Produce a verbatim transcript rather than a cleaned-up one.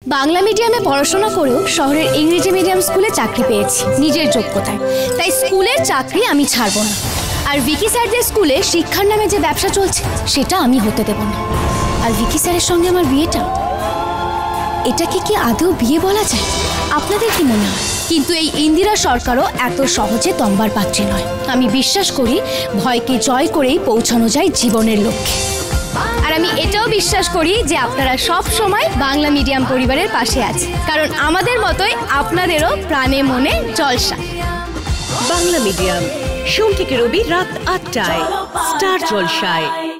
বাংলা মিডিয়ামে পড়াশোনা করেও শহরের ইংরেজি মিডিয়াম স্কুলে চাকরি পেয়েছি নিজের যোগ্যতায়। তাই স্কুলের চাকরি আমি ছাড়বো না। আর ভিকি স্যারদের স্কুলে শিক্ষার নামে যে ব্যবসা চলছে সেটা আমি হতে দেব না। আর ভিকি স্যারের সঙ্গে আমার বিয়েটা, এটাকে কি আদৌ বিয়ে বলা যায়? আপনাদের কি মনে হয়? কিন্তু এই ইন্দিরা সরকারও এত সহজে তম্বার পাত্রী নয়। আমি বিশ্বাস করি ভয়কে জয় করেই পৌঁছানো যায় জীবনের লক্ষ্যে। আর আমি এটাও বিশ্বাস করি যে আপনারা সব সময় বাংলা মিডিয়াম পরিবারের পাশে আছে, কারণ আমাদের মতোই আপনাদেরও প্রাণে মনে জলসা। বাংলা মিডিয়াম সোম থেকে রবি রাত আটটায় স্টার জলসায়।